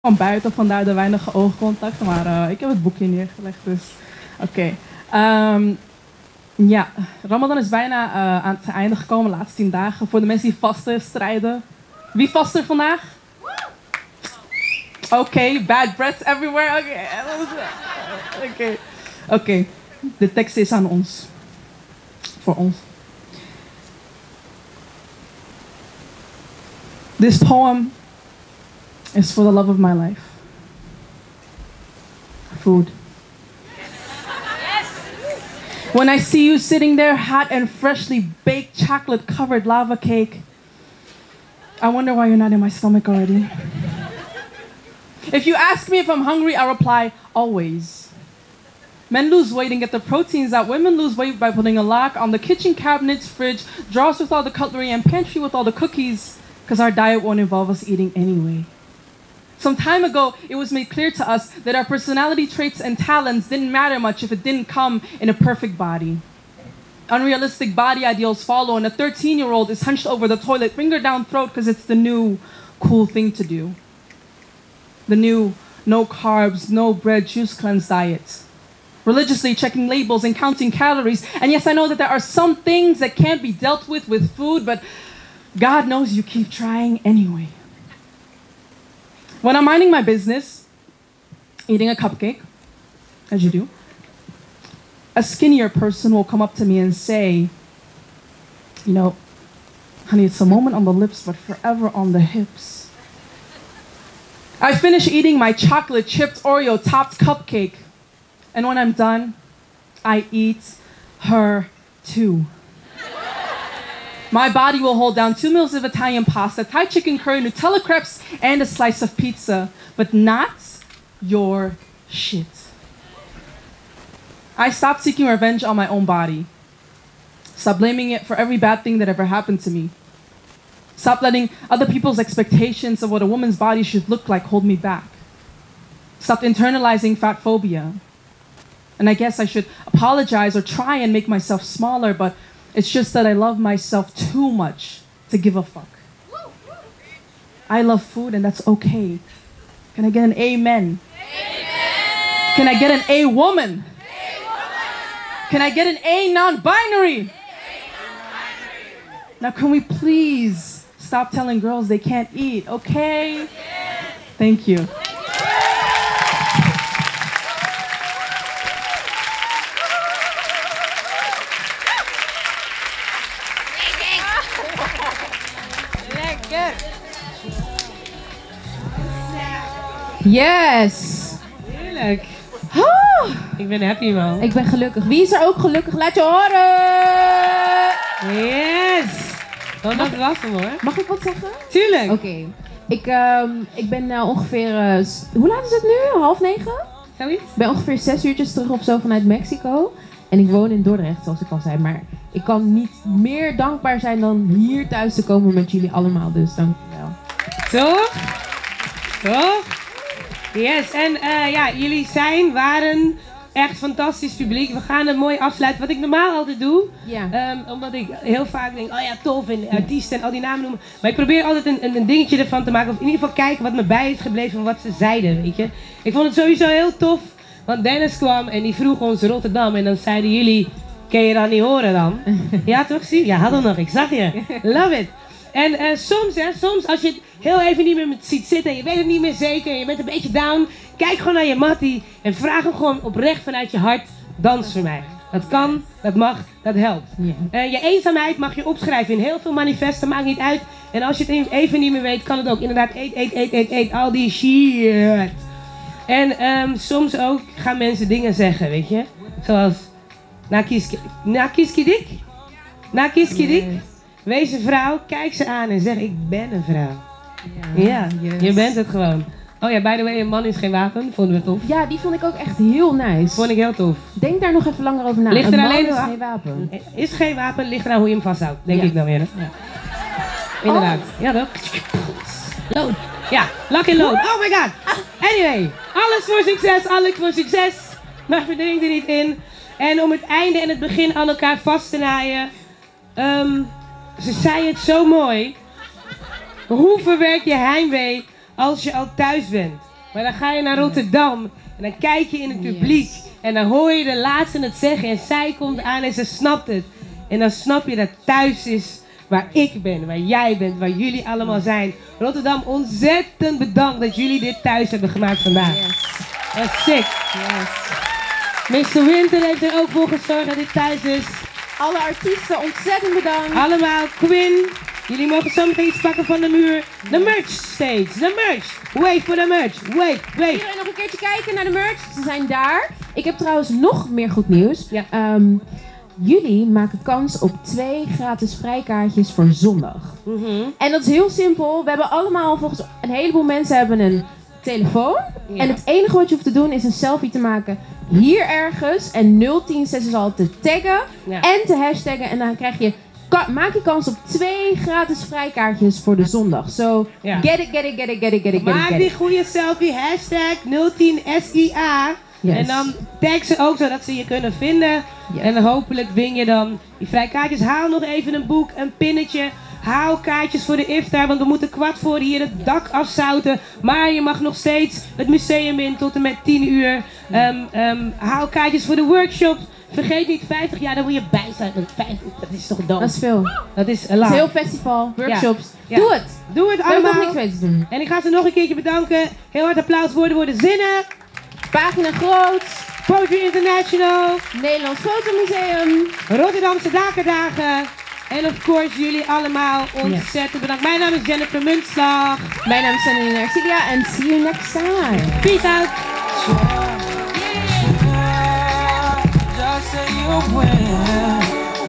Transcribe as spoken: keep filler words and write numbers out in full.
van buiten, vandaar de weinige oogcontact. Maar uh, ik heb het boekje neergelegd, dus oké. Okay. Um, ja, Ramadan is bijna uh, aan het einde gekomen, de laatste tien dagen. Voor de mensen die vasten, strijden. Wie vast er vandaag? Oké, okay, bad breath everywhere. Oké, okay. oké. Okay. Okay. De tekst is aan ons. Voor ons. This poem is for the love of my life. Food. When I see you sitting there, hot and freshly baked chocolate-covered lava cake, I wonder why you're not in my stomach already. If you ask me if I'm hungry, I reply, always. Men lose weight and get the proteins that women lose weight by putting a lock on the kitchen cabinets, fridge, drawers with all the cutlery, and pantry with all the cookies, because our diet won't involve us eating anyway. Some time ago, it was made clear to us that our personality traits and talents didn't matter much if it didn't come in a perfect body. Unrealistic body ideals follow, and a thirteen-year-old is hunched over the toilet, finger down throat, because it's the new cool thing to do. The new no carbs, no bread, juice cleanse diet. Religiously checking labels and counting calories. And yes, I know that there are some things that can't be dealt with with food, but God knows you keep trying anyway. When I'm minding my business, eating a cupcake, as you do, a skinnier person will come up to me and say, you know, honey, it's a moment on the lips, but forever on the hips. I finish eating my chocolate chipped Oreo topped cupcake, and when I'm done, I eat her too. My body will hold down two meals of Italian pasta, Thai chicken curry, Nutella crepes, and a slice of pizza, but not your shit. I stopped seeking revenge on my own body. Stop blaming it for every bad thing that ever happened to me. Stop letting other people's expectations of what a woman's body should look like hold me back. Stop internalizing fat phobia. And I guess I should apologize or try and make myself smaller, but it's just that I love myself too much to give a fuck. I love food and that's okay. Can I get an amen? Amen. Can I get an A woman? A woman. Can I get an A non-binary? A non-binary. Now can we please stop telling girls they can't eat, okay? Yes. Thank you. Yes! Heerlijk. Oh, ik ben happy, man. Ik ben gelukkig. Wie is er ook gelukkig? Laat je horen! Yes! Oh, dat was hem, hoor. Mag ik wat zeggen? Tuurlijk. Oké. Okay. Ik, um, ik ben uh, ongeveer... Uh, hoe laat is het nu? Half negen? Zoiets? Ik ben ongeveer zes uurtjes terug of zo vanuit Mexico. En ik woon in Dordrecht, zoals ik al zei. Maar ik kan niet meer dankbaar zijn dan hier thuis te komen met jullie allemaal. Dus dankjewel. Toch? Toch? Yes, en uh, ja, jullie zijn, waren echt fantastisch publiek. We gaan het mooi afsluiten. Wat ik normaal altijd doe, ja. um, omdat ik heel vaak denk, oh ja, tof, en artiesten en al die namen noemen. Maar ik probeer altijd een, een, een dingetje ervan te maken, of in ieder geval kijken wat me bij is gebleven van wat ze zeiden, weet je. Ik vond het sowieso heel tof, want Dennis kwam en die vroeg ons Rotterdam en dan zeiden jullie, kun je dat niet horen dan? Ja toch, zie? Ja, had hem nog, ik zag je. Love it. En uh, soms, hè, soms als je het heel even niet meer ziet zitten en je weet het niet meer zeker en je bent een beetje down, kijk gewoon naar je mattie en vraag hem gewoon oprecht vanuit je hart, dans voor mij. Dat kan, dat mag, dat helpt. Yeah. Uh, je eenzaamheid mag je opschrijven in heel veel manifesten, maakt niet uit. En als je het even niet meer weet, kan het ook. Inderdaad, eet, eet, eet, eet, eet, al die shit. En um, soms ook gaan mensen dingen zeggen, weet je. Zoals, na kiski, na kiski dik? Na kiski dik? Yes. Wees een vrouw, kijk ze aan en zeg ik ben een vrouw. Ja, ja yes. Je bent het gewoon. Oh ja, by the way, een man is geen wapen, vonden we tof. Ja, die vond ik ook echt heel nice. Vond ik heel tof. Denk daar nog even langer over na. Ligt er een man alleen is geen wapen. Is geen wapen, ligt eraan hoe je hem vasthoudt, denk ja. ik dan weer. Ja. Inderdaad, oh. Ja toch? Load. Ja, lock and load. Oh my god. Anyway, alles voor succes, alles voor succes. Maar verdrink er niet in. En om het einde en het begin aan elkaar vast te naaien. Um, Ze zei het zo mooi. Hoe verwerk je heimwee als je al thuis bent? Maar dan ga je naar Rotterdam en dan kijk je in het publiek. Yes. En dan hoor je de laatste het zeggen en zij komt aan en ze snapt het. En dan snap je dat thuis is waar ik ben, waar jij bent, waar jullie allemaal zijn. Rotterdam, ontzettend bedankt dat jullie dit thuis hebben gemaakt vandaag. Yes. Dat is sick. Yes. mister Winter heeft er ook voor gezorgd dat dit thuis is. Alle artiesten, ontzettend bedankt. Allemaal, Quinn. Jullie mogen zo meteen iets pakken van de muur. De merch stage, de merch. Wait for the merch, wait, wait. Iedereen nog een keertje kijken naar de merch. Ze zijn daar. Ik heb trouwens nog meer goed nieuws. Ja. Um, jullie maken kans op twee gratis vrijkaartjes voor zondag. Mm-hmm. En dat is heel simpel. We hebben allemaal, volgens een heleboel mensen hebben een telefoon. Ja. En het enige wat je hoeft te doen is een selfie te maken hier ergens. En nul tien zes is al te taggen Ja. en te hashtaggen. En dan krijg je, ka- maak je kans op twee gratis vrijkaartjes voor de zondag. So, Ja. get it, get it, get it, get it, get it, get it. Maak get die it. goede selfie, hashtag nul tien S I A. Yes. En dan tag ze ook zodat ze je kunnen vinden. Yes. En hopelijk win je dan die vrijkaartjes. Haal nog even een boek, een pinnetje. Haal kaartjes voor de iftar, want we moeten kwart voor hier het dak afzouten. Maar je mag nog steeds het museum in tot en met tien uur. Um, um, haal kaartjes voor de workshops. Vergeet niet, vijftig jaar, daar moet je bij zijn. Want vijftig, dat is toch dom. Dat is veel. Dat is een Het laag. is heel festival, workshops. Ja. Doe het. Doe het We hebben nog allemaal. niks mee te doen. En ik ga ze nog een keertje bedanken. Heel hard applaus voor de woorden zinnen. Pagina groot. Poetry International. Nederlands Fotomuseum. Rotterdamse Dakendagen. En of course jullie allemaal ontzettend bedankt. Mijn naam is Jennifer Muntslag. Mijn naam is Sanine Arcilia en see you next time. Peace out. Just say you win.